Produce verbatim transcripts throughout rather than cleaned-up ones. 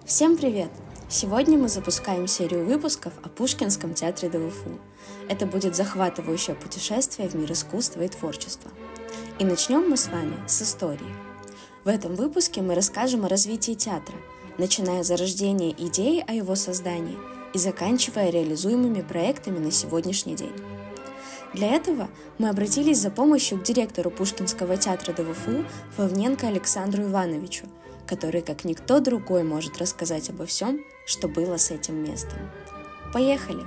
Всем привет! Сегодня мы запускаем серию выпусков о Пушкинском театре ДВФУ. Это будет захватывающее путешествие в мир искусства и творчества. И начнем мы с вами с истории. В этом выпуске мы расскажем о развитии театра, начиная с зарождения идеи о его создании и заканчивая реализуемыми проектами на сегодняшний день. Для этого мы обратились за помощью к директору Пушкинского театра ДВФУ Фавненко Александру Ивановичу, который, как никто другой, может рассказать обо всем, что было с этим местом. Поехали!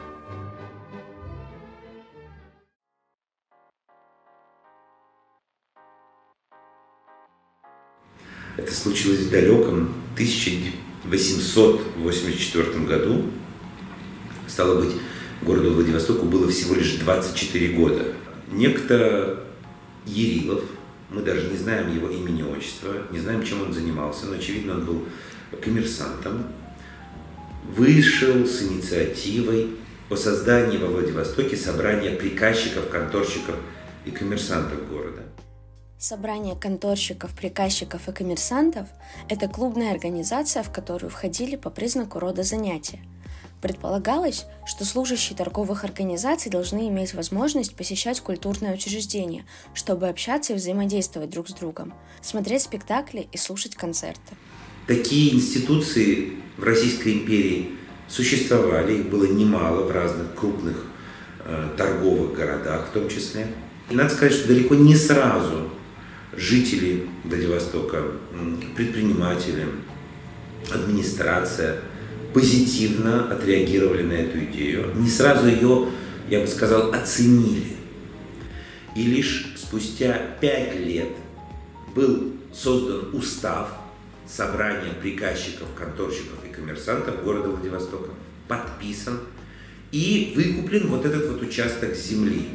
Это случилось в далеком тысяча восемьсот восемьдесят четвёртом году. Стало быть, городу Владивостоку было всего лишь двадцать четыре года. Некто Ярилов, мы даже не знаем его имени, отчества, не знаем, чем он занимался, но, очевидно, он был коммерсантом, вышел с инициативой о создании во Владивостоке собрания приказчиков, конторщиков и коммерсантов города. Собрание конторщиков, приказчиков и коммерсантов – это клубная организация, в которую входили по признаку рода занятия. Предполагалось, что служащие торговых организаций должны иметь возможность посещать культурные учреждения, чтобы общаться и взаимодействовать друг с другом, смотреть спектакли и слушать концерты. Такие институции в Российской империи существовали, их было немало в разных крупных э, торговых городах в том числе. И надо сказать, что далеко не сразу жители Владивостока, предприниматели, администрация позитивно отреагировали на эту идею. Не сразу ее, я бы сказал, оценили. И лишь спустя пять лет был создан устав собрания приказчиков, конторщиков и коммерсантов города Владивостока, подписан и выкуплен вот этот вот участок земли,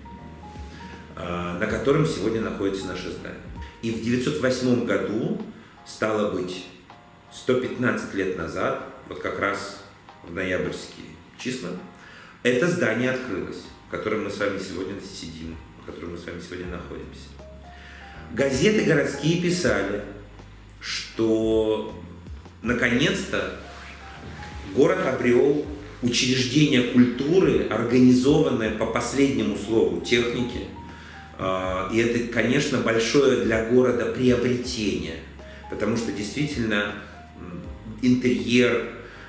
на котором сегодня находится наше здание. И в девятьсот восьмом году, стало быть, сто пятнадцать лет назад, вот как раз в ноябрьские числа, это здание открылось, в котором мы с вами сегодня сидим, в котором мы с вами сегодня находимся. Газеты городские писали, что наконец-то город обрел учреждение культуры, организованное по последнему слову техники. И это, конечно, большое для города приобретение, потому что действительно интерьер,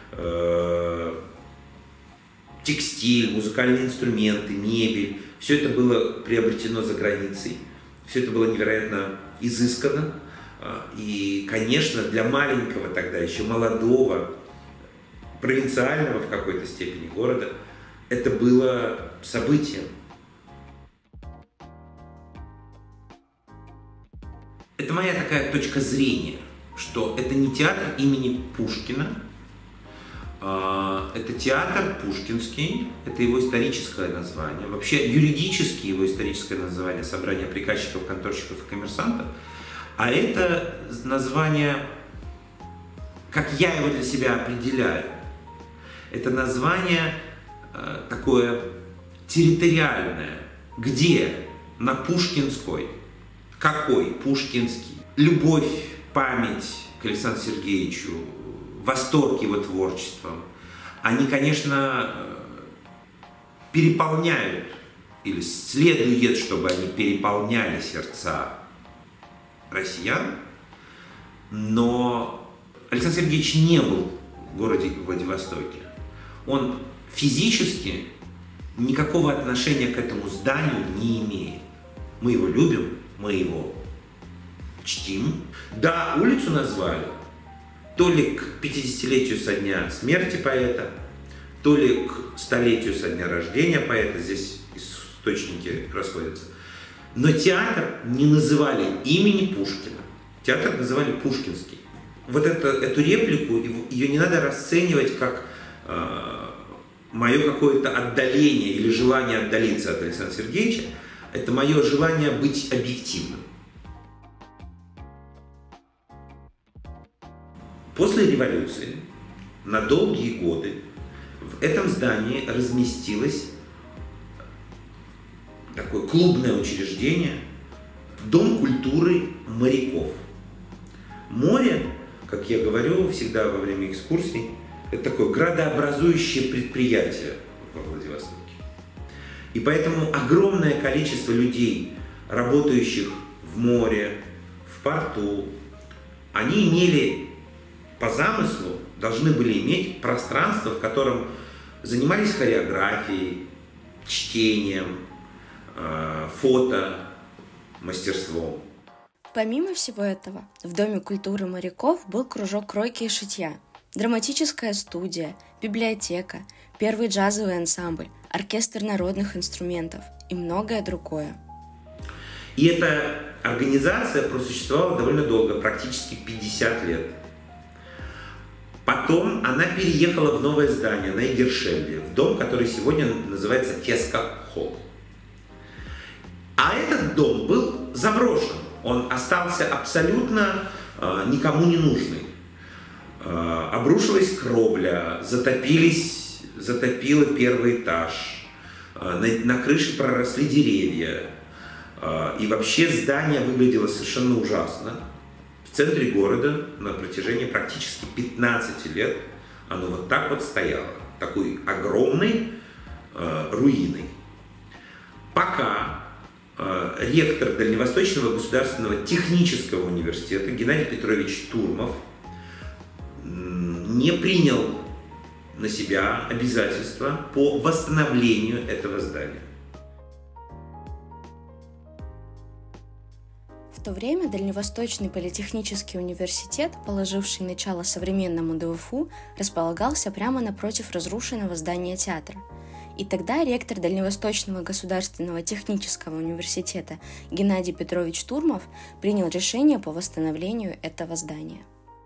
текстиль, музыкальные инструменты, мебель, все это было приобретено за границей, все это было невероятно изысканно. И, конечно, для маленького тогда, еще молодого, провинциального в какой-то степени города, это было событием. Это моя такая точка зрения, что это не театр имени Пушкина, это театр пушкинский, это его историческое название. Вообще юридически его историческое название — собрание приказчиков, конторщиков и коммерсантов. А это название, как я его для себя определяю, это название э, такое территориальное. Где? На Пушкинской. Какой? Пушкинский. Любовь, память к Александру Сергеевичу, восторг его творчеством, они, конечно, переполняют, или следует, чтобы они переполняли сердца россиян, но Александр Сергеевич не был в городе Владивостоке. Он физически никакого отношения к этому зданию не имеет. Мы его любим, мы его чтим. Да, улицу назвали то ли к пятидесятилетию со дня смерти поэта, то ли к столетию со дня рождения поэта, здесь источники расходятся. Но театр не называли имени Пушкина, театр называли Пушкинский. Вот это, эту реплику, ее не надо расценивать как э, мое какое-то отдаление или желание отдалиться от Александра Сергеевича. Это мое желание быть объективным. После революции на долгие годы в этом здании разместилось такое клубное учреждение, Дом культуры моряков. Море, как я говорю всегда во время экскурсий, это такое градообразующее предприятие во Владивостоке. И поэтому огромное количество людей, работающих в море, в порту, они имели по замыслу, должны были иметь пространство, в котором занимались хореографией, чтением, фото, мастерством. Помимо всего этого, в Доме культуры моряков был кружок кройки и шитья, драматическая студия, библиотека, первый джазовый ансамбль, оркестр народных инструментов и многое другое. И эта организация просуществовала довольно долго, практически пятьдесят лет. Потом она переехала в новое здание на Игершельде, в дом, который сегодня называется Феска-холл. А этот дом был заброшен, он остался абсолютно э, никому не нужный. Э, обрушилась кровля, затопились, затопило первый этаж, э, на, на крыше проросли деревья. Э, и вообще здание выглядело совершенно ужасно. В центре города на протяжении практически пятнадцати лет оно вот так вот стояло, такой огромной э, руиной. Пока э, ректор Дальневосточного государственного технического университета Геннадий Петрович Турмов не принял на себя обязательства по восстановлению этого здания. В то время Дальневосточный политехнический университет, положивший начало современному ДВФУ, располагался прямо напротив разрушенного здания театра. И тогда ректор Дальневосточного государственного технического университета Геннадий Петрович Турмов принял решение по восстановлению этого здания.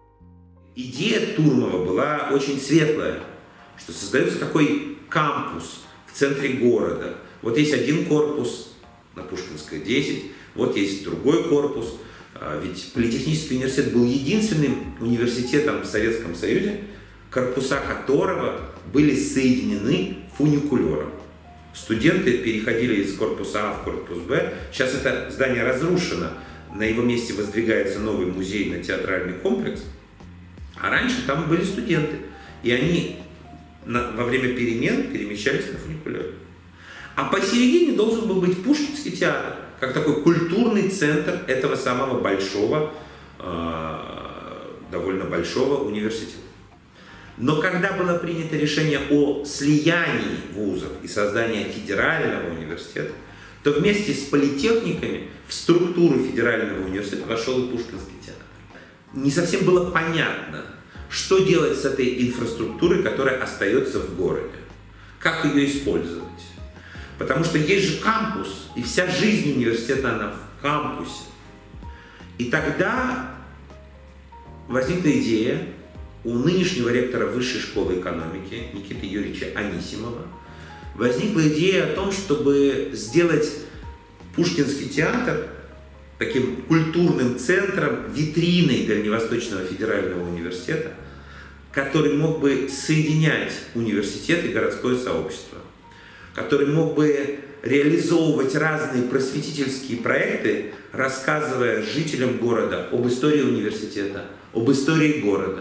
Идея Турмова была очень светлая, что создается такой кампус в центре города. Вот есть один корпус на Пушкинской, десять, вот есть другой корпус, ведь Политехнический университет был единственным университетом в Советском Союзе, корпуса которого были соединены фуникулером. Студенты переходили из корпуса А в корпус Б. Сейчас это здание разрушено, на его месте воздвигается новый музейно-театральный комплекс, а раньше там были студенты, и они на, во время перемен перемещались на фуникулере. А посередине должен был быть Пушкинский театр, как такой культурный центр этого самого большого, э, довольно большого университета. Но когда было принято решение о слиянии вузов и создании федерального университета, то вместе с политехниками в структуру федерального университета вошел и Пушкинский театр. Не совсем было понятно, что делать с этой инфраструктурой, которая остается в городе, как ее использовать. Потому что есть же кампус, и вся жизнь университета, она в кампусе. И тогда возникла идея у нынешнего ректора Высшей школы экономики Никиты Юрьевича Анисимова, возникла идея о том, чтобы сделать Пушкинский театр таким культурным центром, витриной Дальневосточного федерального университета, который мог бы соединять университет и городское сообщество, который мог бы реализовывать разные просветительские проекты, рассказывая жителям города об истории университета, об истории города.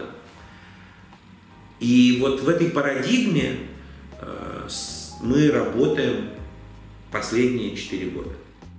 И вот в этой парадигме э, мы работаем последние четыре года.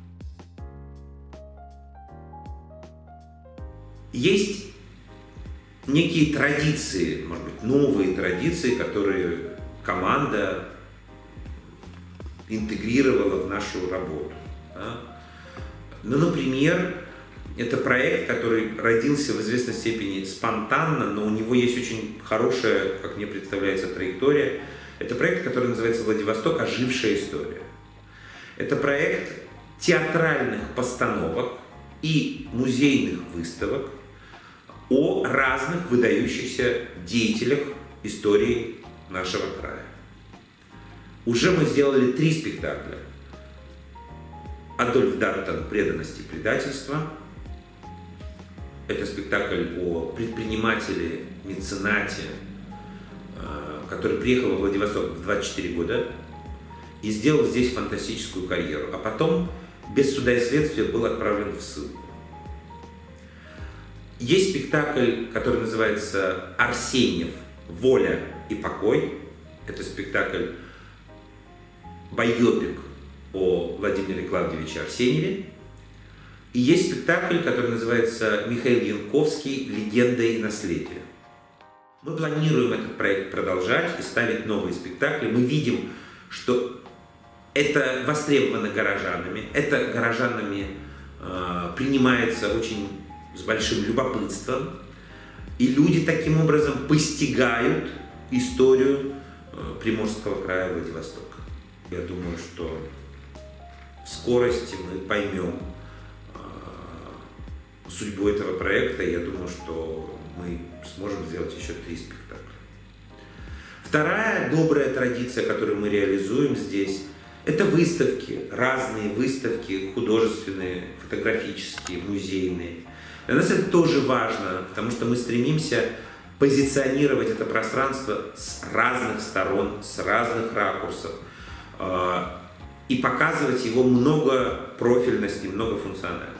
Есть некие традиции, может быть, новые традиции, которые команда интегрировала в нашу работу. Да? Ну, например, это проект, который родился в известной степени спонтанно, но у него есть очень хорошая, как мне представляется, траектория. Это проект, который называется «Владивосток. Ожившая история». Это проект театральных постановок и музейных выставок о разных выдающихся деятелях истории нашего края. Уже мы сделали три спектакля. Адольф Дартон «Преданность и предательство». Это спектакль о предпринимателе, меценате, который приехал во Владивосток в двадцать четыре года и сделал здесь фантастическую карьеру. А потом, без суда и следствия, был отправлен в ссылку. Есть спектакль, который называется «Арсеньев. Воля и покой». Это спектакль байопик о Владимире Клавдевиче Арсеньеве. И есть спектакль, который называется «Михаил Янковский. Легенда и наследие». Мы планируем этот проект продолжать и ставить новые спектакли. Мы видим, что это востребовано горожанами, это горожанами э, принимается очень с большим любопытством, и люди таким образом постигают историю э, Приморского края, Владивостока. Я думаю, что в скорости мы поймем э, судьбу этого проекта, и я думаю, что мы сможем сделать еще три спектакля. Вторая добрая традиция, которую мы реализуем здесь, это выставки, разные выставки, художественные, фотографические, музейные. Для нас это тоже важно, потому что мы стремимся позиционировать это пространство с разных сторон, с разных ракурсов э, и показывать его многопрофильность и многофункциональность.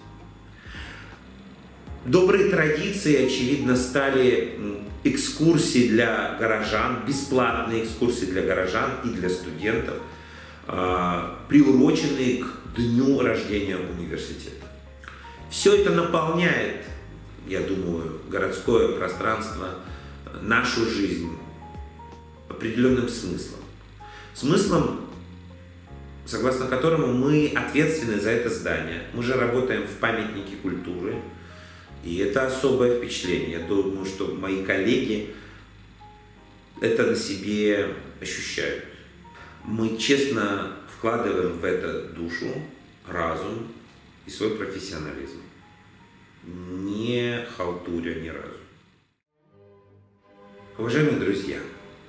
Добрые традиции, очевидно, стали экскурсии для горожан, бесплатные экскурсии для горожан и для студентов, э, приуроченные к дню рождения университета. Все это наполняет, я думаю, городское пространство, нашу жизнь определенным смыслом. Смыслом, согласно которому мы ответственны за это здание. Мы же работаем в памятнике культуры, и это особое впечатление. Я думаю, что мои коллеги это на себе ощущают. Мы честно вкладываем в это душу, разум и свой профессионализм, не халтуря ни разу. Уважаемые друзья,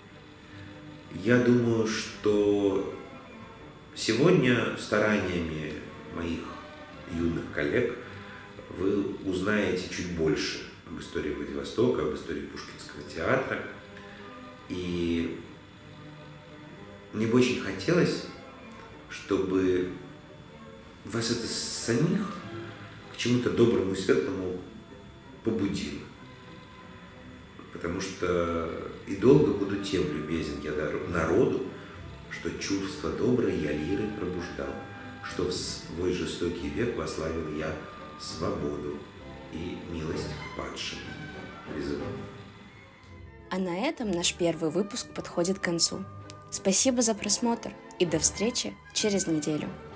я думаю, что сегодня стараниями моих юных коллег вы узнаете чуть больше об истории Владивостока, об истории Пушкинского театра. И мне бы очень хотелось, чтобы вас это самих к чему-то доброму и светлому побудило. Потому что и долго буду тем любезен я народу, что чувство доброе я лирой пробуждал, что в свой жестокий век вославил я свободу и милость к падшим призывал. А на этом наш первый выпуск подходит к концу. Спасибо за просмотр и до встречи через неделю.